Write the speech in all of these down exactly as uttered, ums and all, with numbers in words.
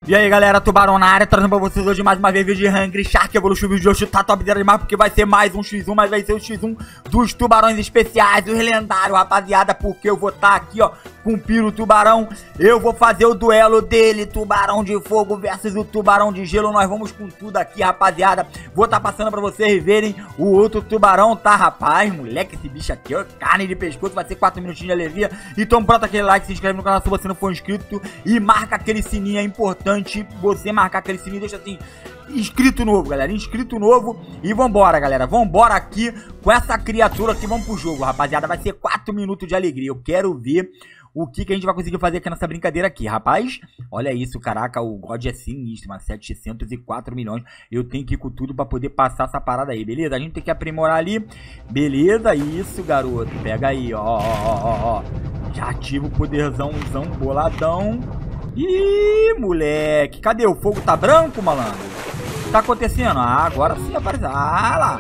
E aí galera, Tubarão na área, trazendo pra vocês hoje mais uma vez vídeo de Hungry Shark Evolution. O vídeo de hoje tá top demais porque vai ser mais um xis um, mas vai ser o xis um dos tubarões especiais, os lendários, rapaziada. Porque eu vou estar tá aqui, ó, com o Piro Tubarão. Eu vou fazer o duelo dele, Tubarão de Fogo versus o Tubarão de Gelo. Nós vamos com tudo aqui, rapaziada. Vou estar tá passando pra vocês verem o outro tubarão, tá, rapaz? Moleque, esse bicho aqui, ó, carne de pescoço, vai ser quatro minutinhos de alegria. Então pronto, aquele like, se inscreve no canal se você não for inscrito e marca aquele sininho, é importante você marcar aquele sininho, deixa assim, inscrito novo, galera, inscrito novo. E vambora, galera, vambora aqui com essa criatura aqui, vamos pro jogo, rapaziada. Vai ser quatro minutos de alegria, eu quero ver o que, que a gente vai conseguir fazer aqui nessa brincadeira aqui, rapaz. Olha isso, caraca, o God é sinistro, mas setecentos e quatro milhões. Eu tenho que ir com tudo pra poder passar essa parada aí, beleza? A gente tem que aprimorar ali, beleza? Isso, garoto, pega aí, ó, ó, ó, ó. Já ativa o poderzãozão boladão. Ih, moleque, cadê? O fogo tá branco, malandro? O que tá acontecendo? Ah, agora sim apareceu. Ah, lá.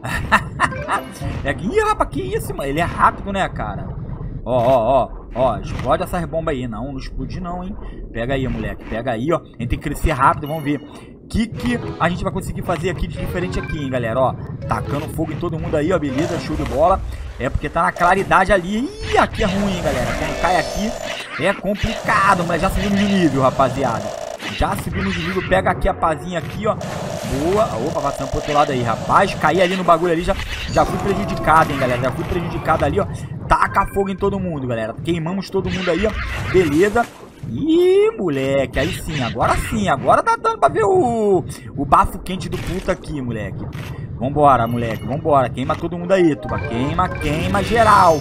É aqui, ih, rapaz, que isso, mano? Ele é rápido, né, cara? Ó, ó, ó. Ó, explode essas bombas aí. Não, não explode não, hein? Pega aí, moleque, pega aí, ó. A gente tem que crescer rápido, vamos ver o que, que a gente vai conseguir fazer aqui de diferente aqui, hein, galera, ó. Tacando fogo em todo mundo aí, ó, beleza, show de bola. É porque tá na claridade ali. Ih, aqui é ruim, hein, galera. Quando cai aqui é complicado, mas já subimos de nível, rapaziada. Já subimos de nível, pega aqui a pazinha aqui, ó. Boa, opa, passando pro outro lado aí, rapaz. Caí ali no bagulho ali, já, já fui prejudicado, hein, galera. Já fui prejudicado ali, ó. Taca fogo em todo mundo, galera. Queimamos todo mundo aí, ó. Beleza. Ih, moleque, aí sim, agora sim, agora tá dando pra ver o, o bafo quente do puta aqui, moleque. Vambora, moleque, vambora, queima todo mundo aí, tuba, queima, queima geral.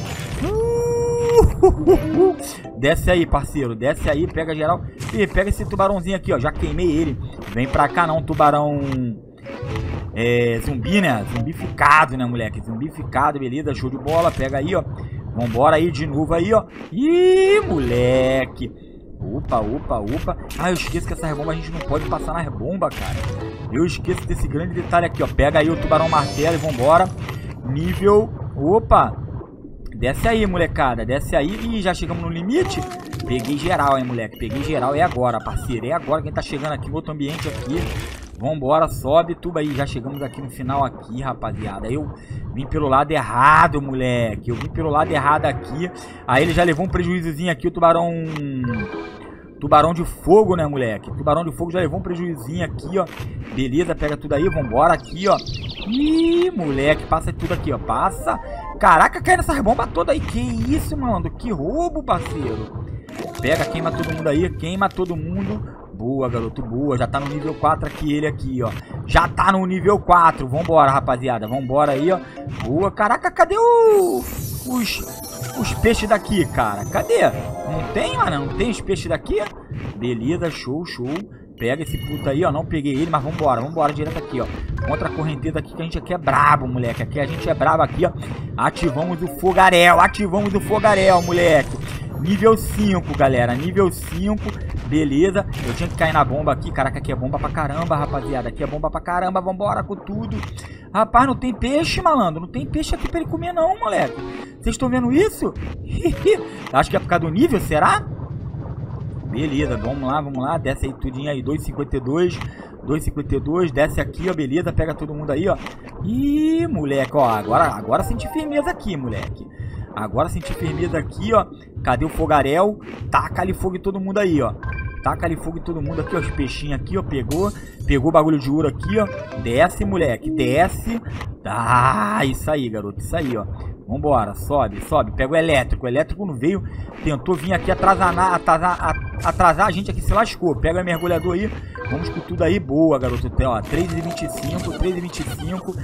Uh, uh, uh, uh. Desce aí, parceiro, desce aí, pega geral. Ih, pega esse tubarãozinho aqui, ó, já queimei ele. Vem pra cá não, tubarão... É, zumbi, né? Zumbificado, né, moleque? Zumbificado, beleza, show de bola, pega aí, ó. Vambora aí de novo aí, ó. Ih, moleque. Opa, opa, opa. Ah, eu esqueço que essas bombas a gente não pode passar nas bombas, cara. Eu esqueço desse grande detalhe aqui, ó. Pega aí o tubarão martelo e vambora. Nível... Opa. Desce aí, molecada. Desce aí. Ih, já chegamos no limite. Peguei geral, hein, moleque. Peguei geral. É agora, parceiro. É agora. Quem tá chegando aqui no outro ambiente aqui. Vambora, sobe, tuba aí. Já chegamos aqui no final aqui, rapaziada. Eu vim pelo lado errado, moleque. Eu vim pelo lado errado aqui. Aí ele já levou um prejuízozinho aqui. O tubarão... Tubarão de fogo, né, moleque? Tubarão de fogo já levou um prejuízinho aqui, ó. Beleza, pega tudo aí. Vambora aqui, ó. Ih, moleque, passa tudo aqui, ó. Passa. Caraca, cai nessas bombas todas aí. Que isso, mano? Que roubo, parceiro. Pega, queima todo mundo aí. Queima todo mundo. Boa, garoto, boa. Já tá no nível quatro aqui, ele aqui, ó. Já tá no nível quatro. Vambora, rapaziada. Vambora aí, ó. Boa. Caraca, cadê o... Os... Os peixes daqui, cara? Cadê? Não tem, mano? Não tem os peixes daqui? Beleza, show, show. Pega esse puto aí, ó. Não peguei ele, mas vambora. Vambora direto aqui, ó. Contra a correnteza aqui, que a gente aqui é brabo, moleque. Aqui a gente é brabo aqui, ó. Ativamos o fogaréu. Ativamos o fogaréu, moleque. Nível cinco, galera. Nível cinco. Beleza. Eu tinha que cair na bomba aqui. Caraca, aqui é bomba pra caramba, rapaziada. Aqui é bomba pra caramba. Vambora com tudo. Rapaz, não tem peixe, malandro. Não tem peixe aqui pra ele comer, não, moleque. Vocês estão vendo isso? Acho que é por causa do nível, será? Beleza, vamos lá, vamos lá. Desce aí tudinho aí. dois e cinquenta e dois. dois e cinquenta e dois. Desce aqui, ó. Beleza, pega todo mundo aí, ó. Ih, moleque, ó. Agora, agora senti firmeza aqui, moleque. Agora senti firmeza aqui, ó. Cadê o fogaréu? Taca ali fogo em todo mundo aí, ó. Taca ali fogo em todo mundo aqui, ó. Os peixinhos aqui, ó. Pegou. Pegou o bagulho de ouro aqui, ó. Desce, moleque. Desce. Ah, isso aí, garoto. Isso aí, ó. Vambora. Sobe, sobe. Pega o elétrico. O elétrico não veio. Tentou vir aqui atrasar, atrasar, atrasar a gente aqui. Se lascou. Pega o mergulhador aí. Vamos com tudo aí. Boa, garoto. Ó, três e vinte e cinco. três e vinte e cinco.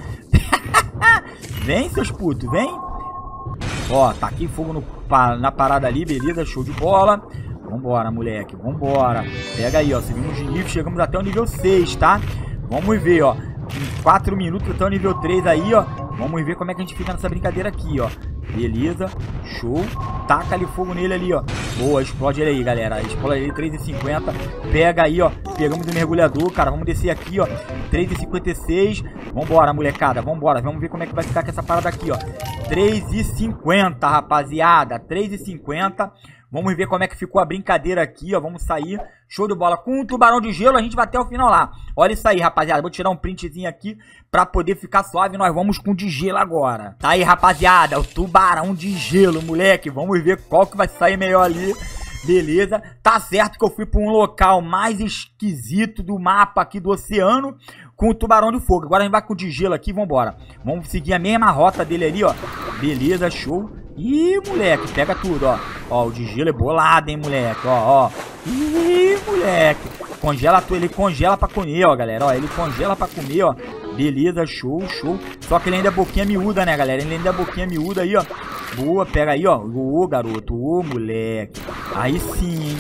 Vem, seus putos. Vem. Ó, taquei fogo no, na parada ali, beleza, show de bola. Vambora, moleque, vambora. Pega aí, ó, subimos de nível, chegamos até o nível seis, tá? Vamos ver, ó, em quatro minutos até o nível três aí, ó. Vamos ver como é que a gente fica nessa brincadeira aqui, ó. Beleza, show. Taca ali fogo nele ali, ó. Boa, explode ele aí, galera. Explode ele, três e cinquenta. Pega aí, ó. Pegamos o mergulhador, cara. Vamos descer aqui, ó. três e cinquenta e seis. Vambora, molecada. Vambora. Vamos ver como é que vai ficar com essa parada aqui, ó. três e cinquenta, rapaziada. três e cinquenta. Vamos ver como é que ficou a brincadeira aqui, ó. Vamos sair. Show de bola. Com o tubarão de gelo, a gente vai até o final lá. Olha isso aí, rapaziada. Vou tirar um printzinho aqui pra poder ficar suave. Nós vamos com o de gelo agora. Tá aí, rapaziada. O tubarão de gelo, moleque. Vamos ver qual que vai sair melhor ali. Beleza. Tá certo que eu fui pra um local mais esquisito do mapa aqui do oceano com o tubarão de fogo. Agora a gente vai com o de gelo aqui. Vambora. Vamos seguir a mesma rota dele ali, ó. Beleza, show. Ih, moleque, pega tudo, ó. Ó, o de gelo é bolado, hein, moleque. Ó, ó. Ih, moleque. Congela tudo, ele congela pra comer, ó, galera. Ó, ele congela pra comer, ó. Beleza, show, show. Só que ele ainda é boquinha miúda, né, galera? Ele ainda é boquinha miúda aí, ó. Boa, pega aí, ó. Ô, garoto, ô, moleque. Aí sim, hein.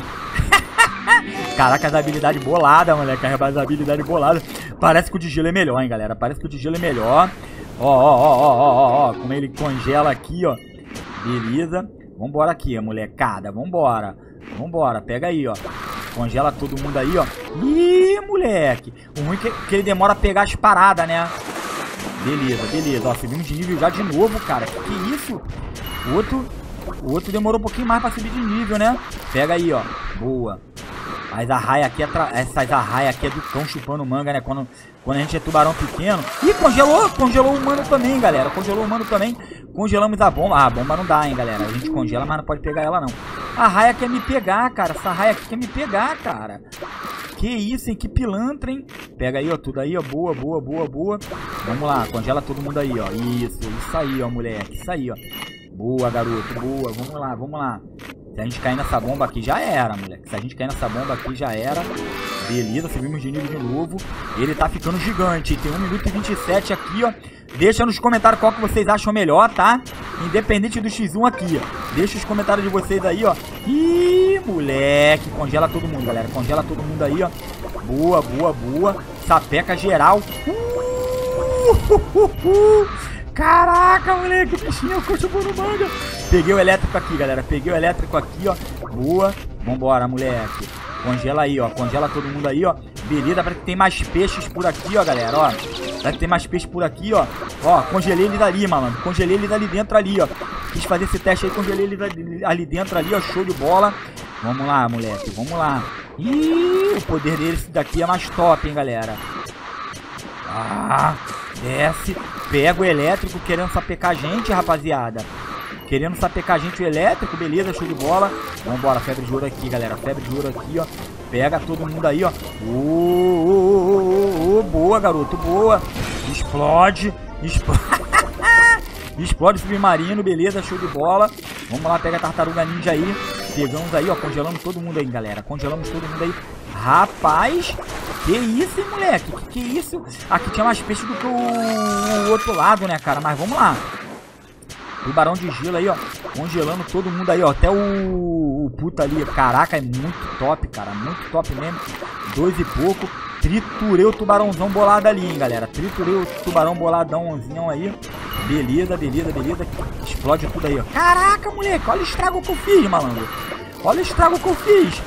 Caraca, as habilidades boladas, moleque. As habilidades boladas. Parece que o de gelo é melhor, hein, galera. Parece que o de gelo é melhor. Ó, ó, ó, ó, ó, ó, ó. Como ele congela aqui, ó. Beleza. Vambora aqui, molecada. Vambora. Vambora. Pega aí, ó. Congela todo mundo aí, ó. Ih, moleque. O ruim é que ele demora a pegar as paradas, né? Beleza, beleza. Ó, subimos de nível já de novo, cara. Que, que isso? O outro, o outro demorou um pouquinho mais pra subir de nível, né? Pega aí, ó. Boa. Mas a raia aqui é tra... Essas arraias aqui é do cão chupando manga, né? Quando, quando a gente é tubarão pequeno. Ih, congelou! Congelou o humano também, galera. Congelou o humano também. Congelamos a bomba. Ah, a bomba não dá, hein, galera. A gente congela, mas não pode pegar ela, não. A raia quer me pegar, cara. Essa raia aqui quer me pegar, cara. Que isso, hein? Que pilantra, hein? Pega aí, ó. Tudo aí, ó. Boa, boa, boa, boa. Vamos lá. Congela todo mundo aí, ó. Isso. Isso aí, ó, moleque. Isso aí, ó. Boa, garoto. Boa. Vamos lá, vamos lá. Se a gente cair nessa bomba aqui, já era, moleque. Se a gente cair nessa bomba aqui, já era. Beleza, subimos de nível de novo. Ele tá ficando gigante. Tem um minuto e vinte e sete aqui, ó. Deixa nos comentários qual que vocês acham melhor, tá? Independente do xis um aqui, ó. Deixa os comentários de vocês aí, ó. Ih, moleque. Congela todo mundo, galera. Congela todo mundo aí, ó. Boa, boa, boa. Sapeca geral. Uh, uh, uh, uh. Caraca, moleque. O bichinho continua no manga. Peguei o elétrico aqui, galera. Peguei o elétrico aqui, ó. Boa. Vambora, moleque. Congela aí, ó. Congela todo mundo aí, ó. Beleza. Parece que tem mais peixes por aqui, ó, galera. Ó. Parece que tem mais peixes por aqui, ó. Ó, congelei ele dali, malandro. Congelei ele dali dentro ali, ó. Quis fazer esse teste aí. Congelei ele dali, ali dentro ali, ó. Show de bola. Vamos lá, moleque. Vamos lá. Ih, o poder desse daqui é mais top, hein, galera. Ah, desce. Pega o elétrico querendo sapecar a gente, rapaziada. Querendo sapecar a gente o elétrico, beleza, show de bola. Vambora, febre de ouro aqui, galera. Febre de ouro aqui, ó. Pega todo mundo aí, ó. Ô, ô, ô, ô, boa, garoto, boa. Explode. Explode. Explode submarino, beleza, show de bola. Vamos lá, pega a tartaruga ninja aí. Pegamos aí, ó, congelamos todo mundo aí, galera. Congelamos todo mundo aí. Rapaz, que isso, hein, moleque? Que que isso? Aqui tinha mais peixe do que o, o outro lado, né, cara? Mas vamos lá. Tubarão de gelo aí, ó. Congelando todo mundo aí, ó. Até o, o puta ali. Caraca, é muito top, cara. Muito top mesmo. Dois e pouco. Triturei o tubarãozão bolado ali, hein, galera. Triturei o tubarão boladãozinho aí. Beleza, beleza, beleza. Explode tudo aí, ó. Caraca, moleque. Olha o estrago que eu fiz, malandro. Olha o estrago que eu fiz.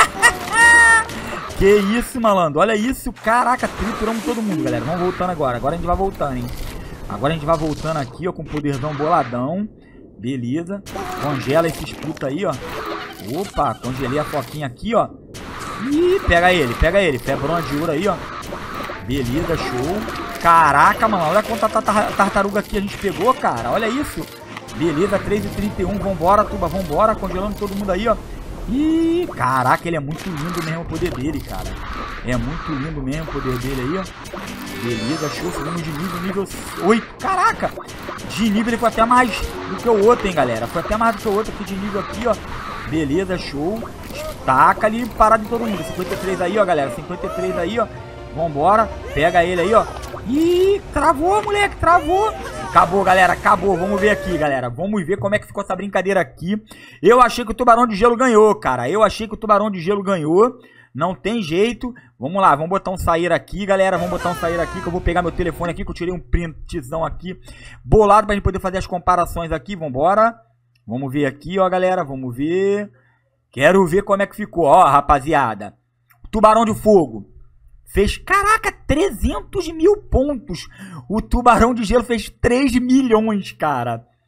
Que isso, malandro. Olha isso. Caraca, trituramos todo mundo, galera. Vamos voltando agora. Agora a gente vai voltando, hein. Agora a gente vai voltando aqui, ó, com o poderzão boladão. Beleza. Congela esses putos aí, ó. Opa, congelei a foquinha aqui, ó. Ih, pega ele, pega ele. Febrona de ouro aí, ó. Beleza, show. Caraca, mano, olha quanta tartaruga aqui a gente pegou, cara. Olha isso. Beleza, três e trinta e um. Vambora, tuba, vambora. Congelando todo mundo aí, ó. Ih, caraca, ele é muito lindo mesmo o poder dele, cara. É muito lindo mesmo o poder dele aí, ó. Beleza, show, subimos de nível, nível oito. Caraca! De nível ele foi até mais do que o outro, hein, galera. Foi até mais do que o outro aqui de nível aqui, ó. Beleza, show. Taca ali, parado em todo mundo. cinquenta e três aí, ó, galera. cinquenta e três aí, ó. Vambora. Pega ele aí, ó. Ih, travou, moleque, travou. Acabou, galera, acabou. Vamos ver aqui, galera. Vamos ver como é que ficou essa brincadeira aqui. Eu achei que o tubarão de gelo ganhou, cara. Eu achei que o tubarão de gelo ganhou. Não tem jeito. Vamos lá, vamos botar um sair aqui, galera. Vamos botar um sair aqui, que eu vou pegar meu telefone aqui, que eu tirei um printzão aqui bolado pra gente poder fazer as comparações aqui. Vambora. Vamos ver aqui, ó, galera. Vamos ver. Quero ver como é que ficou, ó, rapaziada. Tubarão de fogo fez, caraca, trezentos mil pontos. O tubarão de gelo fez três milhões, cara.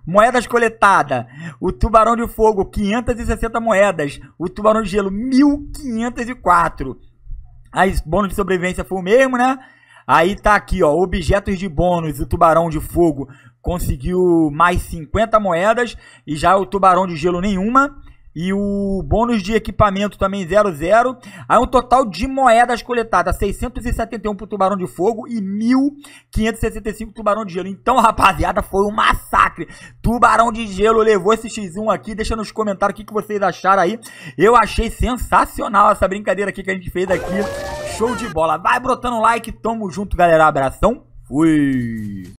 Moedas coletadas. O tubarão de fogo, quinhentas e sessenta moedas. O tubarão de gelo, mil quinhentos e quatro. Aí, bônus de sobrevivência foi o mesmo, né? Aí tá aqui, ó, objetos de bônus. O tubarão de fogo conseguiu mais cinquenta moedas. E já o tubarão de gelo, nenhuma. E o bônus de equipamento também zero, zero. Aí um total de moedas coletadas, seiscentos e setenta e um pro tubarão de fogo e mil quinhentos e sessenta e cinco pro tubarão de gelo. Então, rapaziada, foi um massacre. Tubarão de gelo levou esse xis um aqui. Deixa nos comentários o que, que vocês acharam aí. Eu achei sensacional essa brincadeira aqui que a gente fez aqui. Show de bola. Vai brotando like. Tamo junto, galera. Abração. Fui.